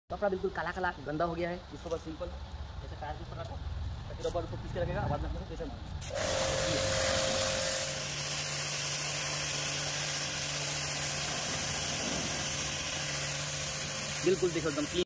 कपड़ा बिल्कुल काला काला गंदा हो गया है। इसको बस सिंपल जैसे टायर के ऊपर रखो, ताकि रबर को खींच के रखेगा, बाद में अपने को प्रेशर मारो। बिल्कुल देखो एकदम क्लीन।